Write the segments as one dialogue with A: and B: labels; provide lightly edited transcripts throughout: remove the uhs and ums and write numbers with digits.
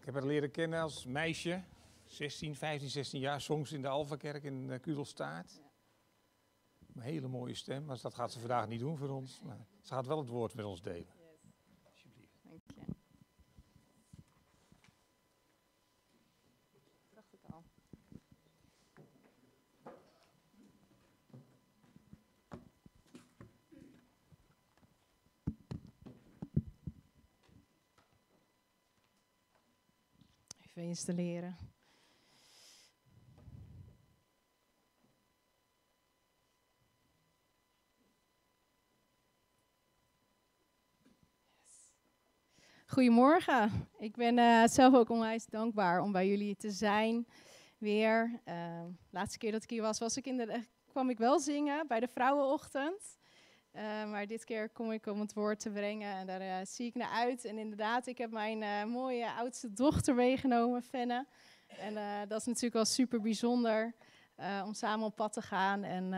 A: heb haar leren kennen als meisje, 15, 16 jaar, zong ze in de Alphakerk in Kudelstaart. Een hele mooie stem, maar dat gaat ze vandaag niet doen voor ons. Maar ze gaat wel het woord met ons delen. Alsjeblieft.
B: Dank je. Dacht ik al. Even installeren. Goedemorgen. Ik ben zelf ook onwijs dankbaar om bij jullie te zijn. Weer. De laatste keer dat ik hier was kwam ik wel zingen bij de Vrouwenochtend. Maar dit keer kom ik om het woord te brengen en daar zie ik naar uit. En inderdaad, ik heb mijn mooie oudste dochter meegenomen, Fenne. En dat is natuurlijk wel super bijzonder om samen op pad te gaan. En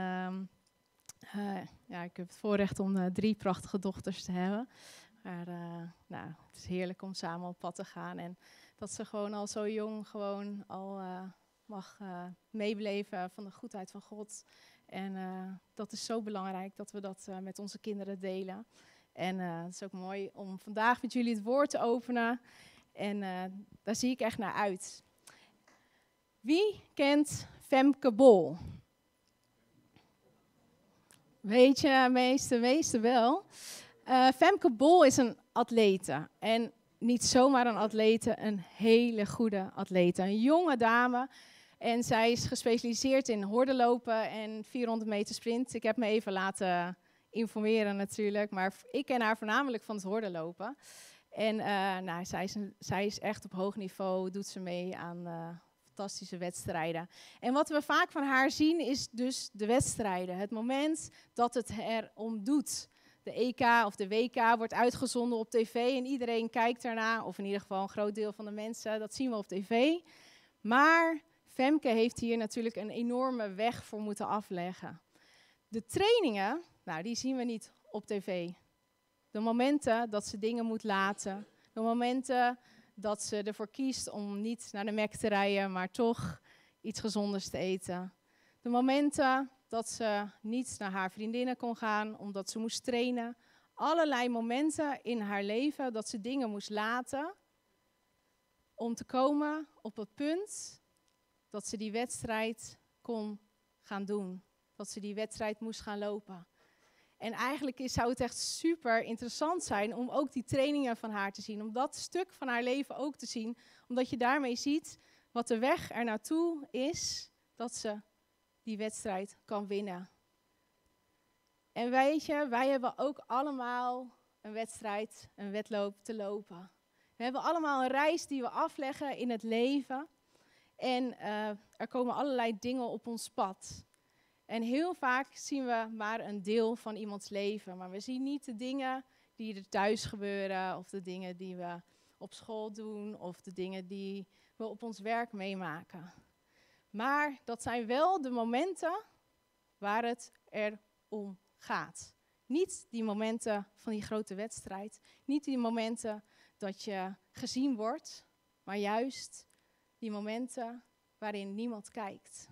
B: ik heb het voorrecht om 3 prachtige dochters te hebben. Maar het is heerlijk om samen op pad te gaan. En dat ze gewoon al zo jong gewoon al mag meebeleven van de goedheid van God. En dat is zo belangrijk dat we dat met onze kinderen delen. En het is ook mooi om vandaag met jullie het woord te openen. En daar zie ik echt naar uit. Wie kent Femke Bol? Weet je, meeste wel. Femke Bol is een atlete. En niet zomaar een atlete, een hele goede atlete. Een jonge dame. En zij is gespecialiseerd in hordenlopen en 400 meter sprint. Ik heb me even laten informeren natuurlijk. Maar ik ken haar voornamelijk van het hordenlopen. En zij is echt op hoog niveau, doet ze mee aan fantastische wedstrijden. En wat we vaak van haar zien is dus de wedstrijden. Het moment dat het erom doet. De EK of de WK wordt uitgezonden op tv en iedereen kijkt ernaar. Of in ieder geval een groot deel van de mensen, dat zien we op tv. Maar Femke heeft hier natuurlijk een enorme weg voor moeten afleggen. De trainingen, die zien we niet op tv. De momenten dat ze dingen moet laten. De momenten dat ze ervoor kiest om niet naar de Mac te rijden, maar toch iets gezonders te eten. De momenten dat ze niet naar haar vriendinnen kon gaan, omdat ze moest trainen. Allerlei momenten in haar leven dat ze dingen moest laten om te komen op het punt dat ze die wedstrijd kon gaan doen. Dat ze die wedstrijd moest gaan lopen. En eigenlijk zou het echt super interessant zijn om ook die trainingen van haar te zien. Om dat stuk van haar leven ook te zien. Omdat je daarmee ziet wat de weg er naartoe is dat ze die wedstrijd kan winnen. En weet je, wij hebben ook allemaal een wedstrijd, een wedloop te lopen. We hebben allemaal een reis die we afleggen in het leven. En er komen allerlei dingen op ons pad. En heel vaak zien we maar een deel van iemands leven. Maar we zien niet de dingen die er thuis gebeuren. Of de dingen die we op school doen. Of de dingen die we op ons werk meemaken. Maar dat zijn wel de momenten waar het om gaat. Niet die momenten van die grote wedstrijd. Niet die momenten dat je gezien wordt. Maar juist die momenten waarin niemand kijkt.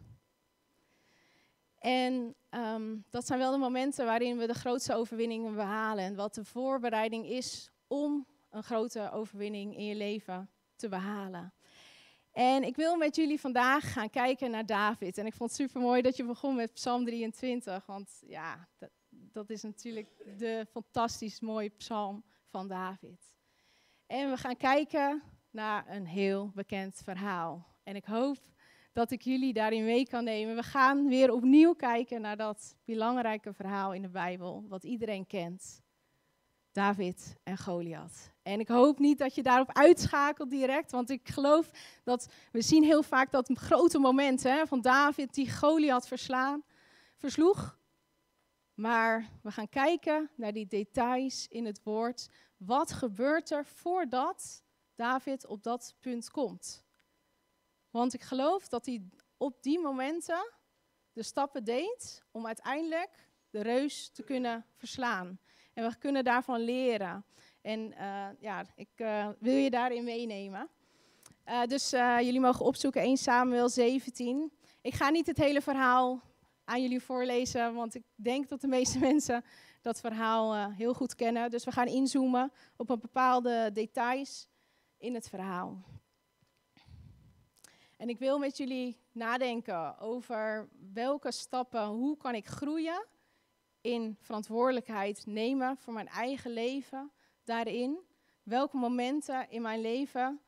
B: En dat zijn wel de momenten waarin we de grootste overwinningen behalen. En wat de voorbereiding is om een grote overwinning in je leven te behalen. En ik wil met jullie vandaag gaan kijken naar David. En ik vond het super mooi dat je begon met Psalm 23. Want ja, dat is natuurlijk de fantastisch mooie psalm van David. En we gaan kijken naar een heel bekend verhaal. En ik hoop dat ik jullie daarin mee kan nemen. We gaan weer opnieuw kijken naar dat belangrijke verhaal in de Bijbel, wat iedereen kent. David en Goliath. En ik hoop niet dat je daarop uitschakelt direct, want ik geloof dat we zien heel vaak dat grote momenten van David die Goliath versloeg. Maar we gaan kijken naar die details in het woord. Wat gebeurt er voordat David op dat punt komt? Want ik geloof dat hij op die momenten de stappen deed om uiteindelijk de reus te kunnen verslaan. En we kunnen daarvan leren. En ik wil je daarin meenemen. Dus jullie mogen opzoeken 1 Samuel 17. Ik ga niet het hele verhaal aan jullie voorlezen, want ik denk dat de meeste mensen dat verhaal heel goed kennen. Dus we gaan inzoomen op een bepaalde details in het verhaal. En ik wil met jullie nadenken over welke stappen, hoe kan ik groeien in verantwoordelijkheid nemen voor mijn eigen leven daarin. Welke momenten in mijn leven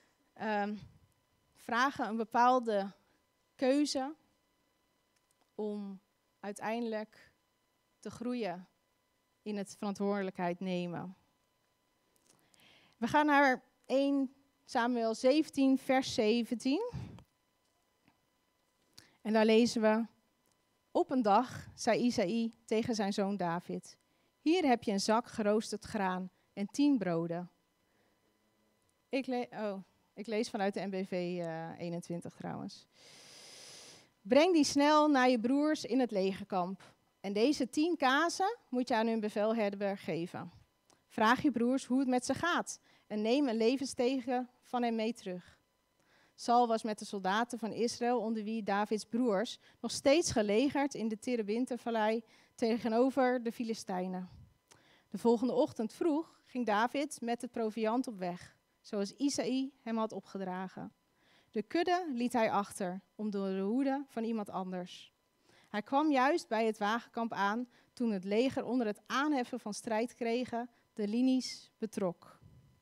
B: vragen een bepaalde keuze om uiteindelijk te groeien in het verantwoordelijkheid nemen. We gaan naar 1 Samuel 17, vers 17. En daar lezen we: Op een dag zei Isaïe tegen zijn zoon David: Hier heb je een zak geroosterd graan en 10 broden. Ik lees vanuit de NBV 21 trouwens. Breng die snel naar je broers in het legerkamp. En deze 10 kazen moet je aan hun bevelhebber geven. Vraag je broers hoe het met ze gaat en neem een levensteken van hem mee terug. Saul was met de soldaten van Israël, onder wie Davids broers, nog steeds gelegerd in de Terebintenvallei tegenover de Filistijnen. De volgende ochtend vroeg ging David met het proviand op weg, zoals Isaïe hem had opgedragen. De kudde liet hij achter, om door de hoede van iemand anders. Hij kwam juist bij het wagenkamp aan, toen het leger onder het aanheffen van strijdkregen de linies betrok.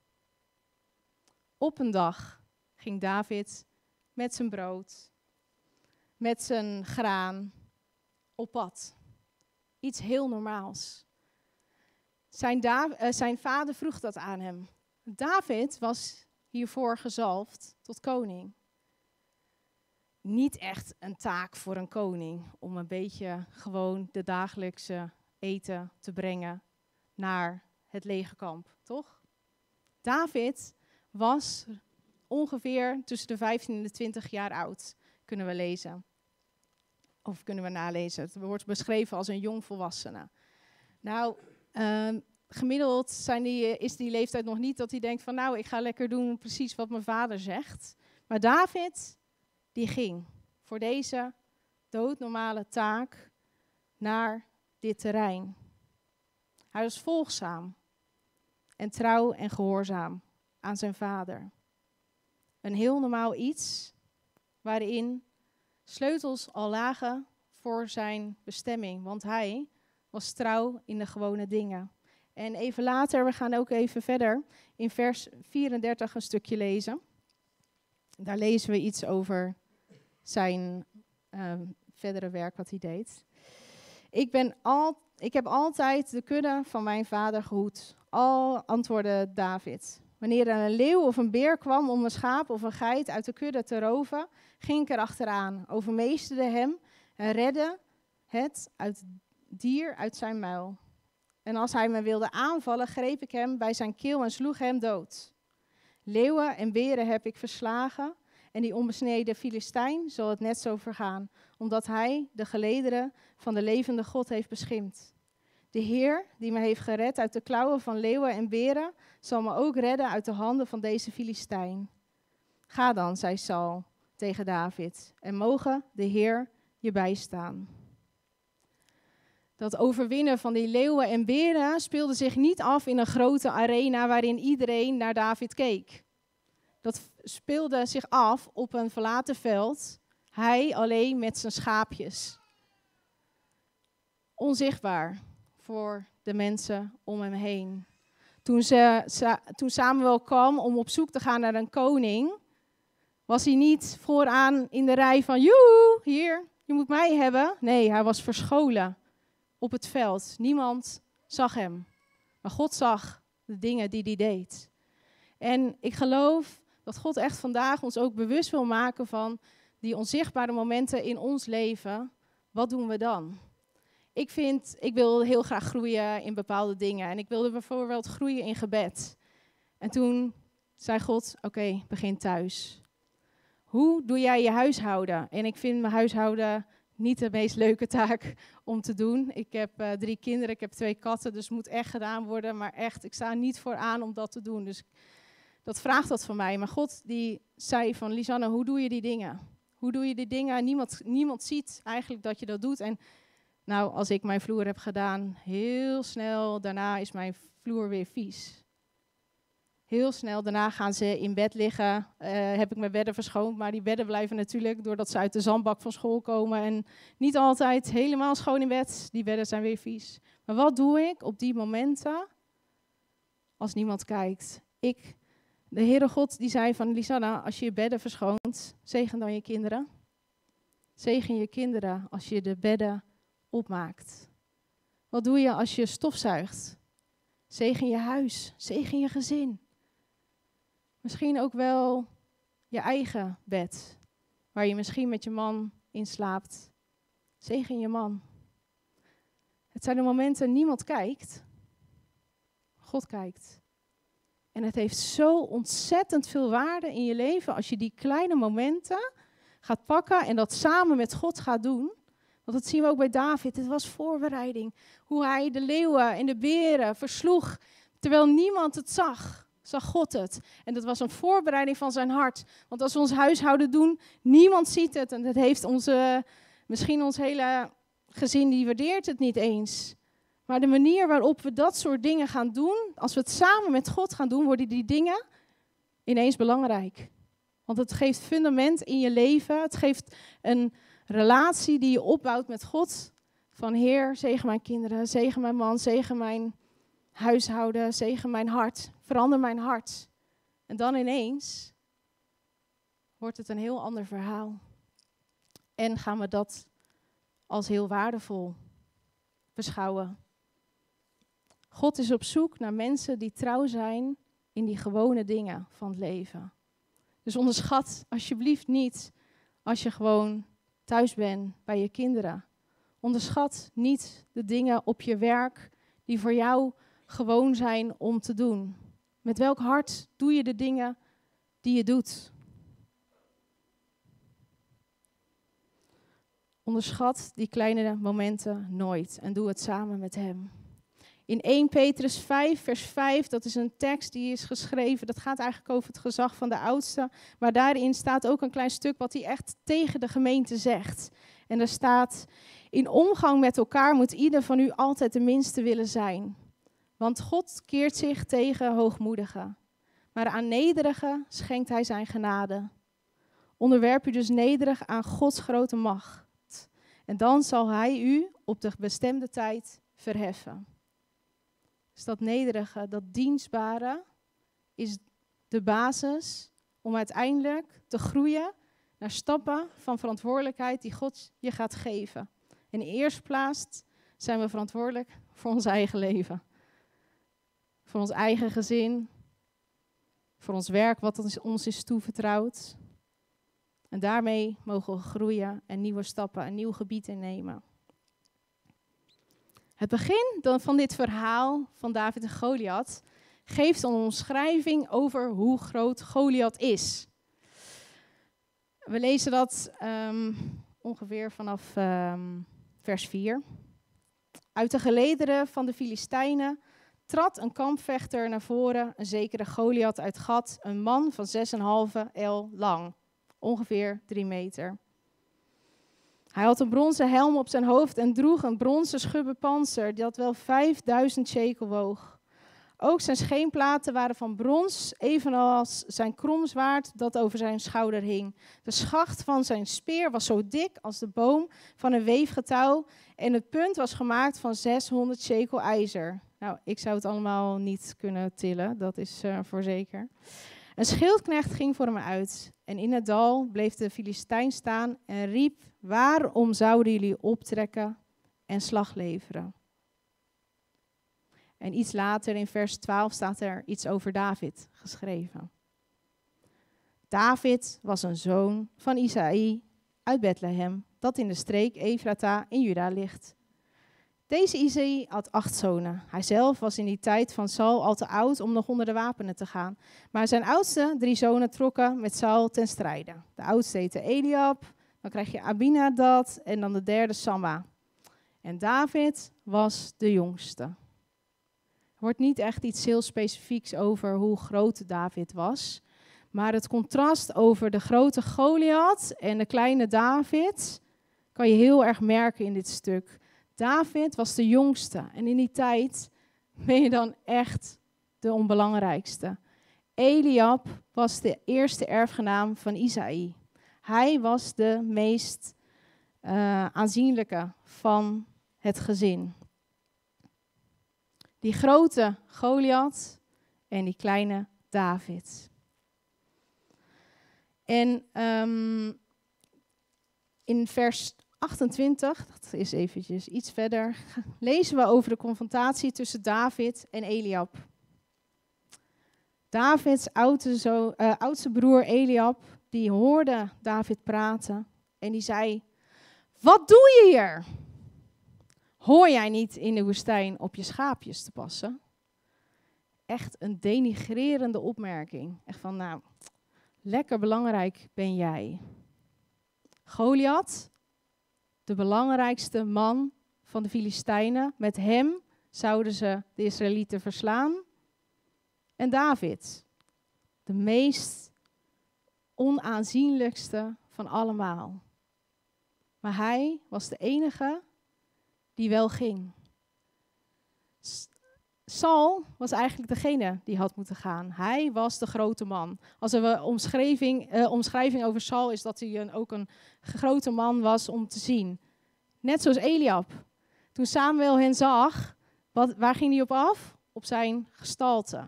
B: Op een dag ging David met zijn brood, met zijn graan, op pad. Iets heel normaals. Zijn vader vroeg dat aan hem. David was hiervoor gezalfd tot koning. Niet echt een taak voor een koning om een beetje gewoon de dagelijkse eten te brengen naar het legerkamp, toch? David was ongeveer tussen de 15 en de 20 jaar oud, kunnen we lezen. Of kunnen we nalezen. Het wordt beschreven als een jongvolwassene. Nou, gemiddeld is die leeftijd nog niet dat hij denkt van nou, ik ga lekker doen precies wat mijn vader zegt. Maar David, die ging voor deze doodnormale taak naar dit terrein. Hij was volgzaam en trouw en gehoorzaam aan zijn vader. Een heel normaal iets waarin sleutels al lagen voor zijn bestemming, want hij was trouw in de gewone dingen. En even later, we gaan ook even verder, in vers 34 een stukje lezen. Daar lezen we iets over zijn verdere werk wat hij deed. Ik heb altijd de kudde van mijn vader gehoed, antwoordde David. Wanneer er een leeuw of een beer kwam om een schaap of een geit uit de kudde te roven, ging ik erachteraan, overmeesterde hem en redde het dier uit zijn muil. En als hij me wilde aanvallen, greep ik hem bij zijn keel en sloeg hem dood. Leeuwen en beren heb ik verslagen en die onbesneden Filistijn zal het net zo vergaan, omdat hij de gelederen van de levende God heeft beschimd. De Heer, die me heeft gered uit de klauwen van leeuwen en beren, zal me ook redden uit de handen van deze Filistijn. Ga dan, zei Saul tegen David, en mogen de Heer je bijstaan. Dat overwinnen van die leeuwen en beren speelde zich niet af in een grote arena waarin iedereen naar David keek. Dat speelde zich af op een verlaten veld, hij alleen met zijn schaapjes. Onzichtbaar voor de mensen om hem heen. Toen Samuel kwam om op zoek te gaan naar een koning, was hij niet vooraan in de rij van, joehoe, hier, je moet mij hebben. Nee, hij was verscholen op het veld. Niemand zag hem. Maar God zag de dingen die hij deed. En ik geloof dat God echt vandaag ons ook bewust wil maken van die onzichtbare momenten in ons leven. Wat doen we dan? Ik wil heel graag groeien in bepaalde dingen. En ik wilde bijvoorbeeld groeien in gebed. En toen zei God, oké, begin thuis. Hoe doe jij je huishouden? En ik vind mijn huishouden niet de meest leuke taak om te doen. Ik heb 3 kinderen, ik heb 2 katten, dus het moet echt gedaan worden. Maar echt, ik sta niet vooraan om dat te doen. Dus dat vraagt wat van mij. Maar God die zei van, Lisanne, hoe doe je die dingen? Hoe doe je die dingen? Niemand ziet eigenlijk dat je dat doet. En nou, als ik mijn vloer heb gedaan, heel snel daarna is mijn vloer weer vies. Heel snel daarna gaan ze in bed liggen. Heb ik mijn bedden verschoond. Maar die bedden blijven natuurlijk, doordat ze uit de zandbak van school komen. En niet altijd helemaal schoon in bed. Die bedden zijn weer vies. Maar wat doe ik op die momenten als niemand kijkt? De Heere God die zei van, Lisanne, als je je bedden verschoont, zegen dan je kinderen. Zegen je kinderen als je de bedden opmaakt. Wat doe je als je stofzuigt? Zegen je huis, zegen je gezin. Misschien ook wel je eigen bed, waar je misschien met je man in slaapt. Zegen je man. Het zijn de momenten niemand kijkt. God kijkt. En het heeft zo ontzettend veel waarde in je leven als je die kleine momenten gaat pakken en dat samen met God gaat doen. Want dat zien we ook bij David. Het was voorbereiding. Hoe hij de leeuwen en de beren versloeg. Terwijl niemand het zag, zag God het. En dat was een voorbereiding van zijn hart. Want als we ons huishouden doen, niemand ziet het. En dat heeft misschien ons hele gezin, die waardeert het niet eens. Maar de manier waarop we dat soort dingen gaan doen, als we het samen met God gaan doen, worden die dingen ineens belangrijk. Want het geeft fundament in je leven. Het geeft een relatie die je opbouwt met God. Van Heer, zegen mijn kinderen, zegen mijn man, zegen mijn huishouden, zegen mijn hart. Verander mijn hart. En dan ineens wordt het een heel ander verhaal. En gaan we dat als heel waardevol beschouwen. God is op zoek naar mensen die trouw zijn in die gewone dingen van het leven. Dus onderschat alsjeblieft niet als je gewoon thuis bent bij je kinderen. Onderschat niet de dingen op je werk die voor jou gewoon zijn om te doen. Met welk hart doe je de dingen die je doet? Onderschat die kleine momenten nooit en doe het samen met hem. In 1 Petrus 5, vers 5, dat is een tekst die is geschreven. Dat gaat eigenlijk over het gezag van de oudste. Maar daarin staat ook een klein stuk wat hij echt tegen de gemeente zegt. En daar staat, in omgang met elkaar moet ieder van u altijd de minste willen zijn. Want God keert zich tegen hoogmoedigen. Maar aan nederigen schenkt hij zijn genade. Onderwerp u dus nederig aan Gods grote macht. En dan zal hij u op de bestemde tijd verheffen. Dus dat nederige, dat dienstbare is de basis om uiteindelijk te groeien naar stappen van verantwoordelijkheid die God je gaat geven. In de eerste plaats zijn we verantwoordelijk voor ons eigen leven. Voor ons eigen gezin. Voor ons werk wat ons is toevertrouwd. En daarmee mogen we groeien en nieuwe stappen, een nieuw gebied innemen. Het begin van dit verhaal van David en Goliath geeft een omschrijving over hoe groot Goliath is. We lezen dat ongeveer vanaf vers 4. Uit de gelederen van de Filistijnen trad een kampvechter naar voren, een zekere Goliath uit Gat, een man van 6,5 el lang, ongeveer 3 meter. Hij had een bronzen helm op zijn hoofd en droeg een bronzen schubbenpanzer dat wel 5000 shekel woog. Ook zijn scheenplaten waren van brons, evenals zijn kromzwaard dat over zijn schouder hing. De schacht van zijn speer was zo dik als de boom van een weefgetouw en het punt was gemaakt van 600 shekel ijzer. Nou, ik zou het allemaal niet kunnen tillen, dat is voor zeker. Een schildknecht ging voor hem uit en in het dal bleef de Filistijn staan en riep: waarom zouden jullie optrekken en slag leveren? En iets later in vers 12 staat er iets over David geschreven. David was een zoon van Isaï uit Bethlehem, dat in de streek Efrata in Juda ligt. Deze Isaï had 8 zonen. Hij zelf was in die tijd van Saul al te oud om nog onder de wapenen te gaan. Maar zijn oudste 3 zonen trokken met Saul ten strijde. De oudste heette Eliab, dan krijg je Abinadab en dan de derde Samma. En David was de jongste. Er wordt niet echt iets heel specifieks over hoe groot David was. Maar het contrast over de grote Goliath en de kleine David kan je heel erg merken in dit stuk. David was de jongste en in die tijd ben je dan echt de onbelangrijkste. Eliab was de eerste erfgenaam van Isaï. Hij was de meest aanzienlijke van het gezin. Die grote Goliath en die kleine David. En in vers 28, dat is eventjes iets verder, lezen we over de confrontatie tussen David en Eliab. Davids oudste broer Eliab, die hoorde David praten en die zei: "Wat doe je hier? Hoor jij niet in de woestijn op je schaapjes te passen?" Echt een denigrerende opmerking. Echt van, nou, lekker belangrijk ben jij. Goliath, de belangrijkste man van de Filistijnen. Met hem zouden ze de Israëlieten verslaan. En David, de meest onaanzienlijkste van allemaal. Maar hij was de enige die wel ging. Saul was eigenlijk degene die had moeten gaan. Hij was de grote man. Als er een omschrijving over Saul is dat hij ook een grote man was om te zien. Net zoals Eliab. Toen Samuel hen zag, waar ging hij op af? Op zijn gestalte.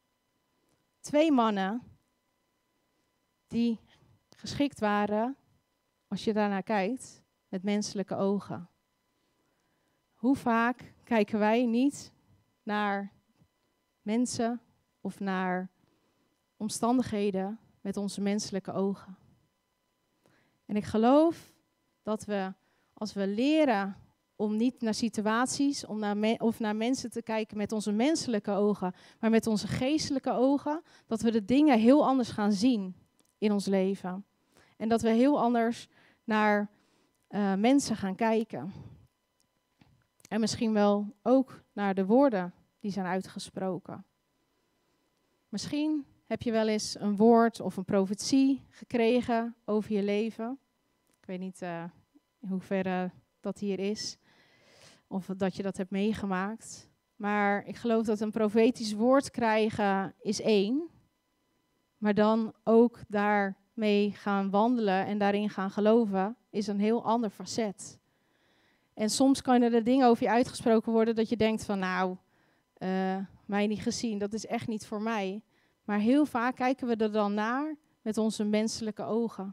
B: 2 mannen die geschikt waren, als je daarnaar kijkt, met menselijke ogen. Hoe vaak kijken wij niet naar mensen of naar omstandigheden met onze menselijke ogen? En ik geloof dat we, als we leren om niet naar situaties of naar mensen te kijken met onze menselijke ogen, maar met onze geestelijke ogen, dat we de dingen heel anders gaan zien in ons leven. En dat we heel anders naar mensen gaan kijken. En misschien wel ook naar de woorden die zijn uitgesproken. Misschien heb je wel eens een woord of een profetie gekregen over je leven. Ik weet niet in hoeverre dat hier is. Of dat je dat hebt meegemaakt. Maar ik geloof dat een profetisch woord krijgen is 1. Maar dan ook daarmee gaan wandelen en daarin gaan geloven is een heel ander facet. En soms kan er dingen over je uitgesproken worden dat je denkt van nou, mij niet gezien, dat is echt niet voor mij. Maar heel vaak kijken we er dan naar met onze menselijke ogen.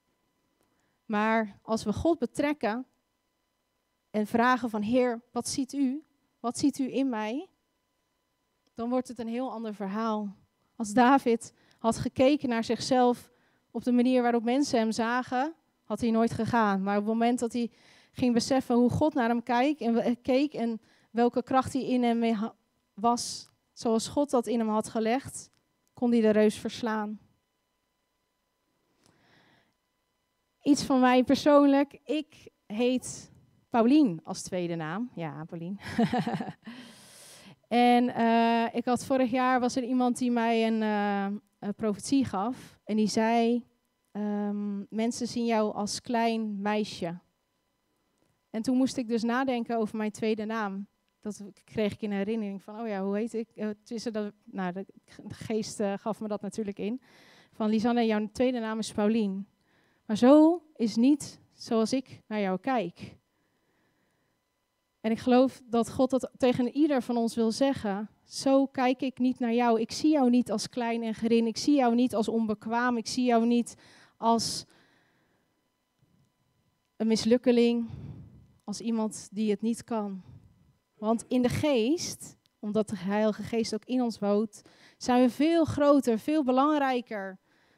B: Maar als we God betrekken en vragen van Heer, wat ziet u? Wat ziet u in mij? Dan wordt het een heel ander verhaal. Als David had gekeken naar zichzelf op de manier waarop mensen hem zagen, had hij nooit gegaan. Maar op het moment dat hij ging beseffen hoe God naar hem keek en welke kracht hij in hem was, zoals God dat in hem had gelegd, kon hij de reus verslaan. Iets van mij persoonlijk, ik heet Paulien als tweede naam. Ja, Paulien. En ik had vorig jaar, was er iemand die mij een profetie gaf. En die zei, mensen zien jou als klein meisje. En toen moest ik dus nadenken over mijn tweede naam. Dat kreeg ik in herinnering van, oh ja, hoe heet ik? De geest gaf me dat natuurlijk in. Van Lisanne, jouw tweede naam is Paulien. Maar zo is niet zoals ik naar jou kijk. En ik geloof dat God dat tegen ieder van ons wil zeggen. Zo kijk ik niet naar jou. Ik zie jou niet als klein en gering. Ik zie jou niet als onbekwaam. Ik zie jou niet als een mislukkeling. Als iemand die het niet kan. Want in de geest, omdat de Heilige Geest ook in ons woont, zijn we veel groter, veel belangrijker.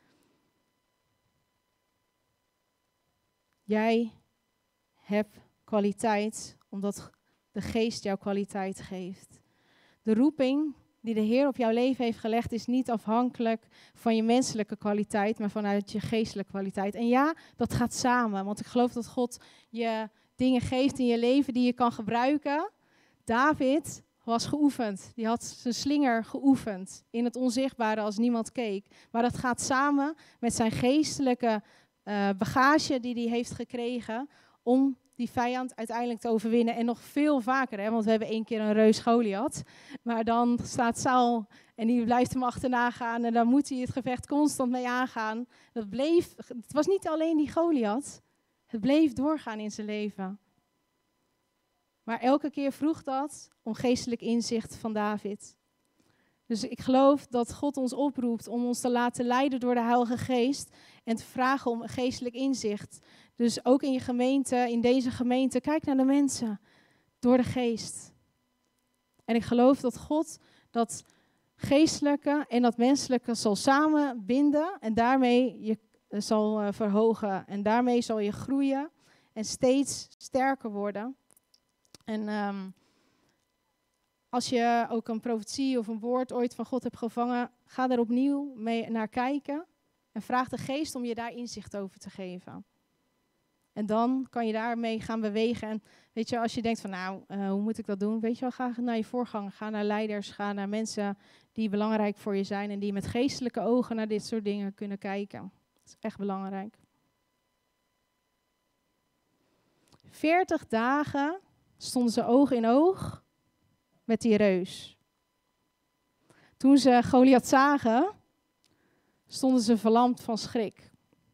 B: Jij hebt kwaliteit, omdat de Geest jou kwaliteit geeft. De roeping die de Heer op jouw leven heeft gelegd is niet afhankelijk van je menselijke kwaliteit, maar vanuit je geestelijke kwaliteit. En ja, dat gaat samen, want ik geloof dat God je dingen geeft in je leven die je kan gebruiken. David was geoefend. Die had zijn slinger geoefend in het onzichtbare als niemand keek. Maar dat gaat samen met zijn geestelijke bagage die hij heeft gekregen om die vijand uiteindelijk te overwinnen. En nog veel vaker, hè, want we hebben 1 keer een reus Goliath. Maar dan staat Saul en die blijft hem achterna gaan en dan moet hij het gevecht constant mee aangaan. Het was niet alleen die Goliath, het bleef doorgaan in zijn leven. Maar elke keer vroeg dat om geestelijk inzicht van David. Dus ik geloof dat God ons oproept om ons te laten leiden door de Heilige Geest en te vragen om een geestelijk inzicht. Dus ook in je gemeente, in deze gemeente, kijk naar de mensen door de Geest. En ik geloof dat God dat geestelijke en dat menselijke zal samenbinden en daarmee je zal verhogen. En daarmee zal je groeien en steeds sterker worden. En als je ook een profetie of een woord ooit van God hebt gevangen, ga er opnieuw mee naar kijken en vraag de Geest om je daar inzicht over te geven. En dan kan je daarmee gaan bewegen. En weet je, als je denkt van hoe moet ik dat doen? Weet je wel, ga naar je voorganger, ga naar leiders, ga naar mensen die belangrijk voor je zijn en die met geestelijke ogen naar dit soort dingen kunnen kijken. Dat is echt belangrijk. 40 dagen stonden ze oog in oog met die reus. Toen ze Goliath zagen, stonden ze verlamd van schrik.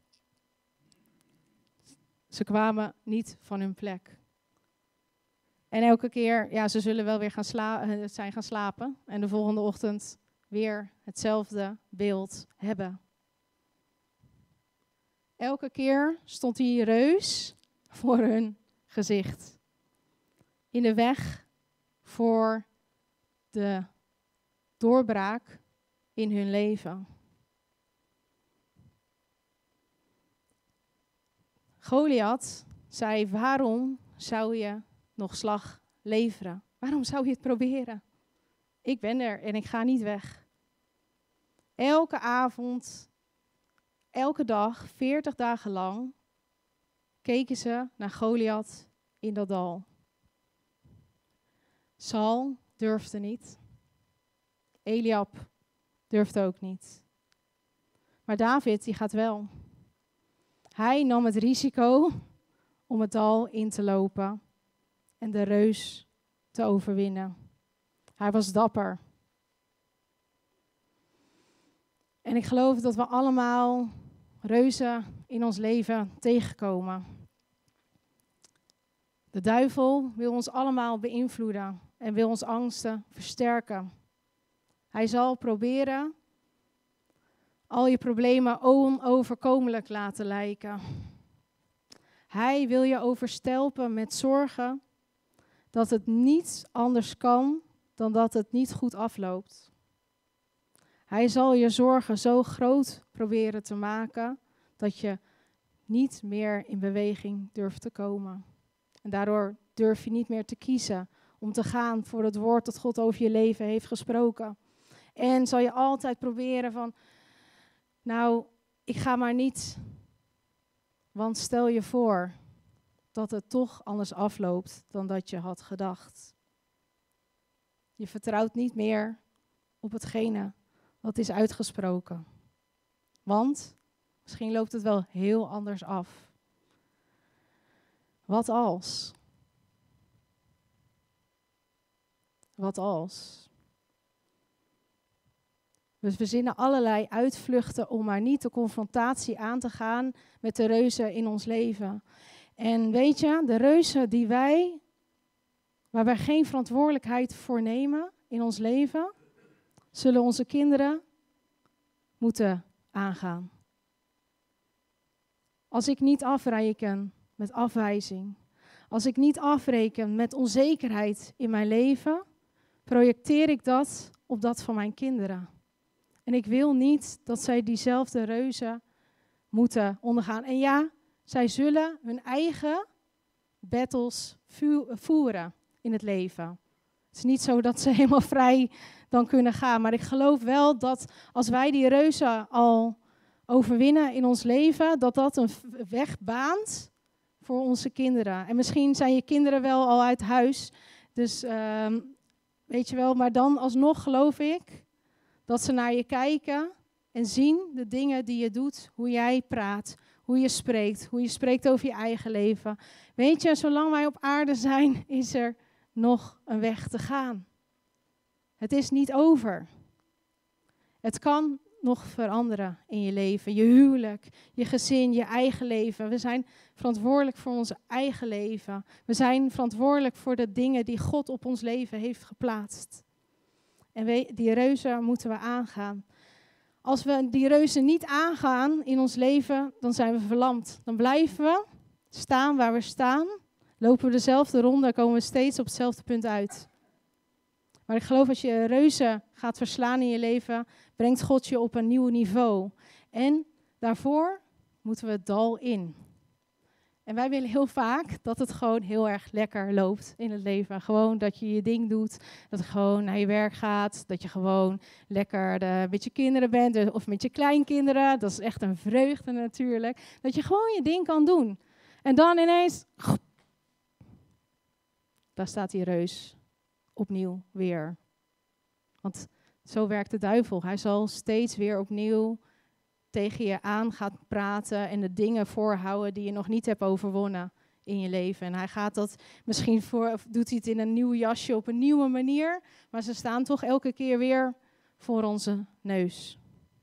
B: Ze kwamen niet van hun plek. En elke keer, ze zullen wel weer zijn gaan slapen. En de volgende ochtend weer hetzelfde beeld hebben. Elke keer stond die reus voor hun gezicht. In de weg voor de doorbraak in hun leven. Goliath zei, waarom zou je nog slag leveren? Waarom zou je het proberen? Ik ben er en ik ga niet weg. Elke avond, elke dag, 40 dagen lang, keken ze naar Goliath in dat dal. Saul durfde niet. Eliab durfde ook niet. Maar David, die gaat wel. Hij nam het risico om het dal in te lopen en de reus te overwinnen. Hij was dapper. En ik geloof dat we allemaal reuzen in ons leven tegenkomen. De duivel wil ons allemaal beïnvloeden en wil ons angsten versterken. Hij zal proberen al je problemen onoverkomelijk laten lijken. Hij wil je overstelpen met zorgen dat het niets anders kan dan dat het niet goed afloopt. Hij zal je zorgen zo groot proberen te maken dat je niet meer in beweging durft te komen. En daardoor durf je niet meer te kiezen om te gaan voor het woord dat God over je leven heeft gesproken. En zal je altijd proberen van, ik ga maar niet. Want stel je voor dat het toch anders afloopt dan dat je had gedacht. Je vertrouwt niet meer op hetgene wat is uitgesproken. Want misschien loopt het wel heel anders af. Wat als? Wat als? We verzinnen allerlei uitvluchten om maar niet de confrontatie aan te gaan met de reuzen in ons leven. En weet je, de reuzen waar wij geen verantwoordelijkheid voor nemen in ons leven, zullen onze kinderen moeten aangaan. Als ik niet afreken met afwijzing, als ik niet afreken met onzekerheid in mijn leven, projecteer ik dat op dat van mijn kinderen. En ik wil niet dat zij diezelfde reuzen moeten ondergaan. En ja, zij zullen hun eigen battles voeren in het leven. Het is niet zo dat ze helemaal vrij dan kunnen gaan. Maar ik geloof wel dat als wij die reuzen al overwinnen in ons leven, dat een weg baant voor onze kinderen. En misschien zijn je kinderen wel al uit huis. Dus weet je wel, maar dan alsnog geloof ik dat ze naar je kijken en zien de dingen die je doet, hoe jij praat, hoe je spreekt over je eigen leven. Weet je, zolang wij op aarde zijn, is er nog een weg te gaan. Het is niet over. Het kan nog veranderen in je leven, je huwelijk, je gezin, je eigen leven. We zijn verantwoordelijk voor ons eigen leven. We zijn verantwoordelijk voor de dingen die God op ons leven heeft geplaatst. En die reuzen moeten we aangaan. Als we die reuzen niet aangaan in ons leven, dan zijn we verlamd. Dan blijven we staan waar we staan, lopen we dezelfde ronde, komen we steeds op hetzelfde punt uit. Maar ik geloof als je reuzen gaat verslaan in je leven, brengt God je op een nieuw niveau. En daarvoor moeten we het dal in. En wij willen heel vaak dat het gewoon heel erg lekker loopt in het leven. Gewoon dat je je ding doet, dat je gewoon naar je werk gaat, dat je gewoon lekker met je kinderen bent of met je kleinkinderen. Dat is echt een vreugde natuurlijk. Dat je gewoon je ding kan doen. En dan ineens, daar staat die reus opnieuw weer. Want zo werkt de duivel. Hij zal steeds weer opnieuw tegen je aan gaan praten en de dingen voorhouden die je nog niet hebt overwonnen in je leven. En hij gaat dat misschien doet hij het in een nieuw jasje op een nieuwe manier, maar ze staan toch elke keer weer voor onze neus.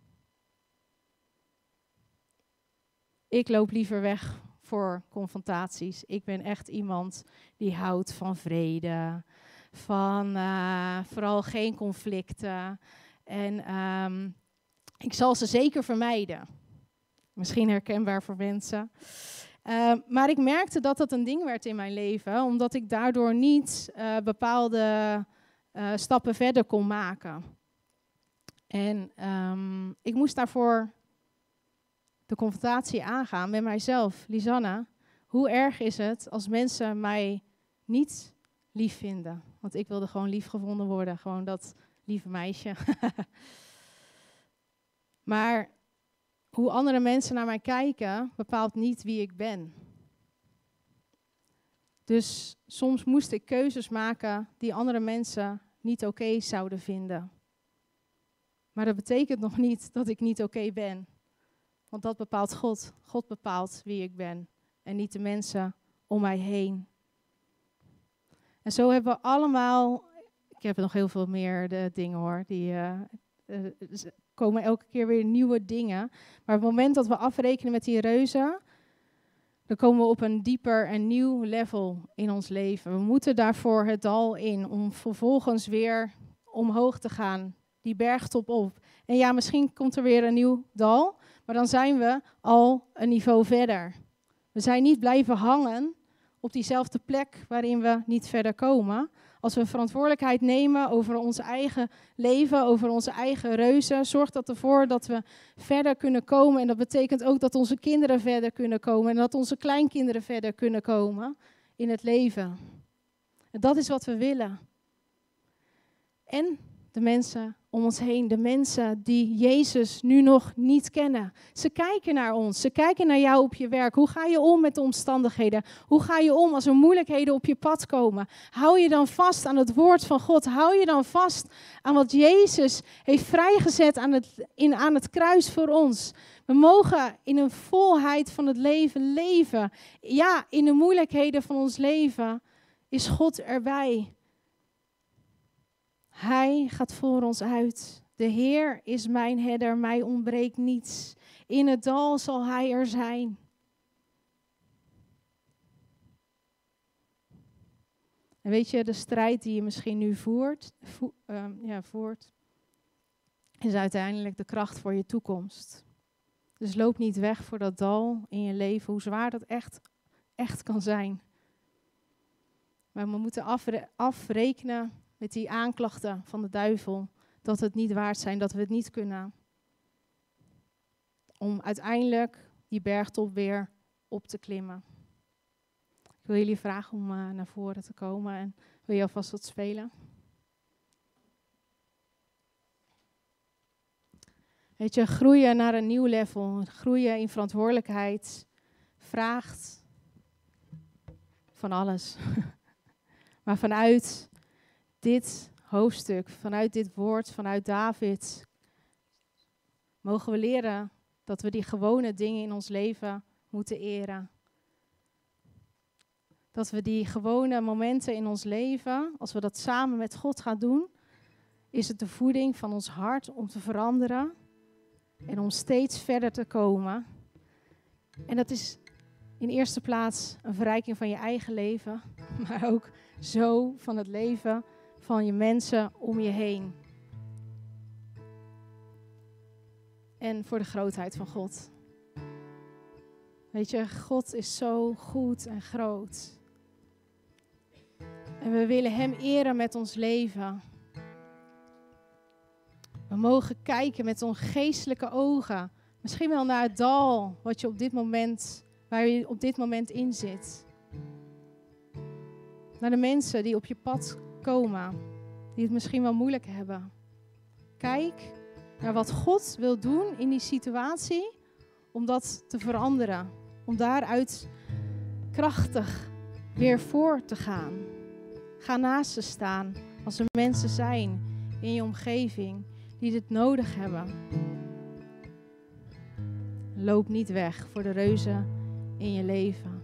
B: Ik loop liever weg voor confrontaties. Ik ben echt iemand die houdt van vrede, van vooral geen conflicten. En ik zal ze zeker vermijden. Misschien herkenbaar voor mensen. Maar ik merkte dat dat een ding werd in mijn leven, omdat ik daardoor niet bepaalde stappen verder kon maken. En ik moest daarvoor de confrontatie aangaan met mijzelf. Lisanne, hoe erg is het als mensen mij niet lief vinden? Want ik wilde gewoon lief gevonden worden, gewoon dat lieve meisje. Maar hoe andere mensen naar mij kijken, bepaalt niet wie ik ben. Dus soms moest ik keuzes maken die andere mensen niet oké zouden vinden. Maar dat betekent nog niet dat ik niet oké ben. Want dat bepaalt God. God bepaalt wie ik ben en niet de mensen om mij heen. En zo hebben we allemaal, ik heb nog heel veel meer dingen hoor, die komen elke keer weer nieuwe dingen. Maar op het moment dat we afrekenen met die reuzen, dan komen we op een dieper en nieuw level in ons leven. We moeten daarvoor het dal in, om vervolgens weer omhoog te gaan, die bergtop op. En ja, misschien komt er weer een nieuw dal, maar dan zijn we al een niveau verder. We zijn niet blijven hangen op diezelfde plek waarin we niet verder komen. Als we verantwoordelijkheid nemen over ons eigen leven, over onze eigen reuzen, zorgt dat ervoor dat we verder kunnen komen. En dat betekent ook dat onze kinderen verder kunnen komen en dat onze kleinkinderen verder kunnen komen in het leven. En dat is wat we willen. En de mensen om ons heen, de mensen die Jezus nu nog niet kennen. Ze kijken naar ons, ze kijken naar jou op je werk. Hoe ga je om met de omstandigheden? Hoe ga je om als er moeilijkheden op je pad komen? Hou je dan vast aan het woord van God? Hou je dan vast aan wat Jezus heeft vrijgezet aan het kruis voor ons? We mogen in een volheid van het leven leven. Ja, in de moeilijkheden van ons leven is God erbij. Hij gaat voor ons uit. De Heer is mijn herder, mij ontbreekt niets. In het dal zal Hij er zijn. En weet je, de strijd die je misschien nu voert, is uiteindelijk de kracht voor je toekomst. Dus loop niet weg voor dat dal in je leven, hoe zwaar dat echt kan zijn. Maar we moeten afrekenen met die aanklachten van de duivel, dat we het niet waard zijn, dat we het niet kunnen. Om uiteindelijk die bergtop weer op te klimmen. Ik wil jullie vragen om naar voren te komen en wil je alvast wat spelen. Weet je, groeien naar een nieuw level, groeien in verantwoordelijkheid, vraagt van alles. Maar vanuit dit hoofdstuk, vanuit dit woord, vanuit David, mogen we leren dat we die gewone dingen in ons leven moeten eren. Dat we die gewone momenten in ons leven, als we dat samen met God gaan doen, is het de voeding van ons hart om te veranderen en om steeds verder te komen. En dat is in eerste plaats een verrijking van je eigen leven, maar ook zo van het leven van je mensen om je heen. En voor de grootheid van God. Weet je, God is zo goed en groot. En we willen Hem eren met ons leven. We mogen kijken met onze geestelijke ogen. Misschien wel naar het dal waar je op dit moment in zit. Naar de mensen die op je pad komen. Die het misschien wel moeilijk hebben. Kijk naar wat God wil doen in die situatie. Om dat te veranderen. Om daaruit krachtig weer voor te gaan. Ga naast ze staan als er mensen zijn in je omgeving die dit nodig hebben. Loop niet weg voor de reuzen in je leven.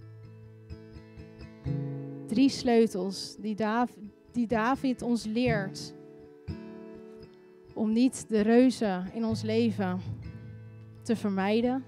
B: 3 sleutels die David ons leert om niet de reuzen in ons leven te vermijden.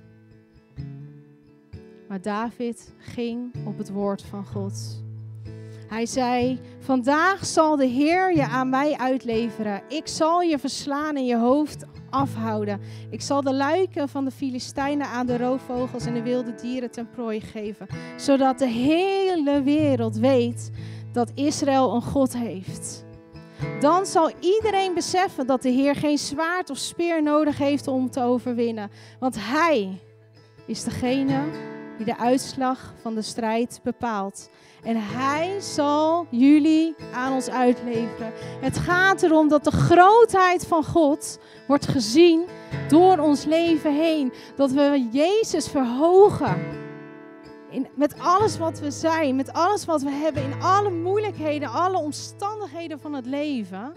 B: Maar David ging op het woord van God. Hij zei, vandaag zal de Heer je aan mij uitleveren. Ik zal je verslaan en je hoofd afhouden. Ik zal de luiken van de Filistijnen aan de roofvogels en de wilde dieren ten prooi geven. Zodat de hele wereld weet dat Israël een God heeft. Dan zal iedereen beseffen dat de Heer geen zwaard of speer nodig heeft om te overwinnen. Want Hij is degene die de uitslag van de strijd bepaalt. En Hij zal jullie aan ons uitleveren. Het gaat erom dat de grootheid van God wordt gezien door ons leven heen. Dat we Jezus verhogen. Met alles wat we zijn, met alles wat we hebben, in alle moeilijkheden, alle omstandigheden van het leven.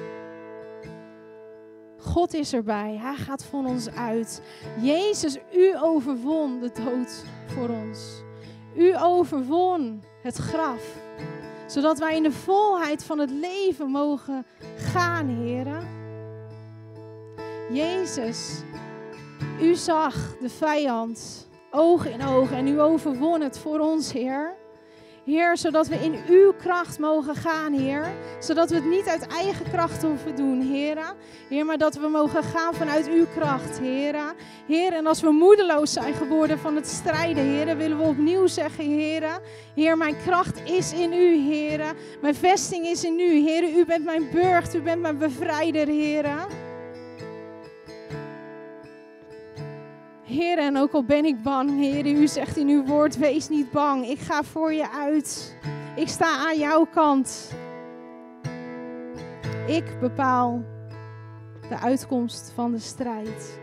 B: God is erbij. Hij gaat voor ons uit. Jezus, u overwon de dood voor ons. U overwon het graf. Zodat wij in de volheid van het leven mogen gaan, Heren. Jezus, u zag de vijand oog in oog en u overwon het voor ons, Heer. Heer, zodat we in uw kracht mogen gaan, Heer. Zodat we het niet uit eigen kracht hoeven doen, Heer. Heer, maar dat we mogen gaan vanuit uw kracht, Heer. Heer, en als we moedeloos zijn geworden van het strijden, Heer, willen we opnieuw zeggen, Heer. Heer, mijn kracht is in u, Heer. Mijn vesting is in u, Heer. U bent mijn burcht, u bent mijn bevrijder, Heer. Heer, en ook al ben ik bang, Heer, u zegt in uw woord, wees niet bang. Ik ga voor je uit. Ik sta aan jouw kant. Ik bepaal de uitkomst van de strijd.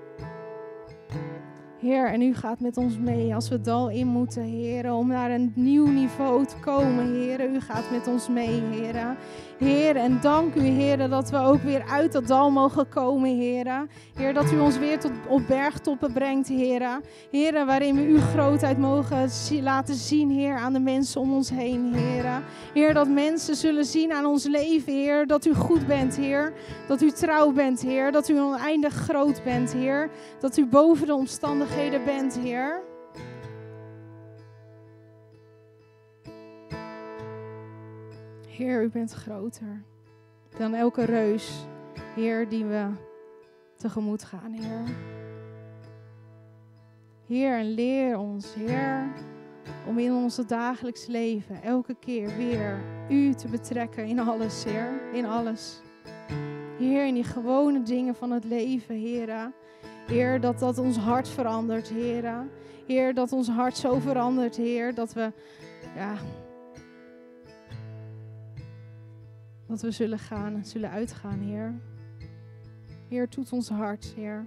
B: Heer, en u gaat met ons mee als we het dal in moeten, Heer, om naar een nieuw niveau te komen, Heer. U gaat met ons mee, Heer. Heer, en dank u, Heer, dat we ook weer uit dat dal mogen komen, Heer. Heer, dat u ons weer tot op bergtoppen brengt, Heer. Heer, waarin we uw grootheid mogen laten zien, Heer, aan de mensen om ons heen, Heer. Heer, dat mensen zullen zien aan ons leven, Heer, dat u goed bent, Heer. Dat u trouw bent, Heer. Dat u oneindig groot bent, Heer. Dat u boven de omstandigheden bent, Heer. Heer, u bent groter dan elke reus, Heer, die we tegemoet gaan, Heer. Heer, en leer ons, Heer, om in ons dagelijks leven elke keer weer u te betrekken in alles, Heer, in alles. Heer, in die gewone dingen van het leven, Heer. Heer, dat ons hart verandert, Heer. Heer, dat ons hart zo verandert, Heer, dat we, dat we zullen uitgaan, Heer. Heer, toets ons hart, Heer.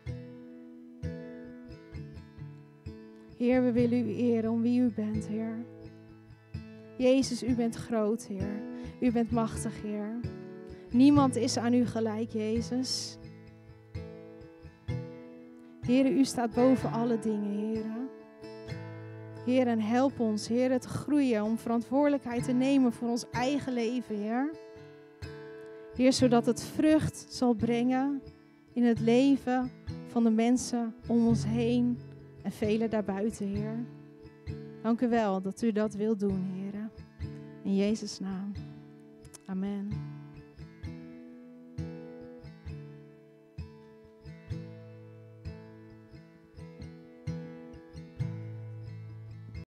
B: Heer, we willen u eren om wie u bent, Heer. Jezus, u bent groot, Heer. U bent machtig, Heer. Niemand is aan u gelijk, Jezus. Heer, u staat boven alle dingen, Heer. Heer, en help ons, Heer, te groeien om verantwoordelijkheid te nemen voor ons eigen leven, Heer. Heer, zodat het vrucht zal brengen in het leven van de mensen om ons heen en velen daarbuiten, Heer. Dank u wel dat u dat wilt doen, Heer. In Jezus' naam. Amen.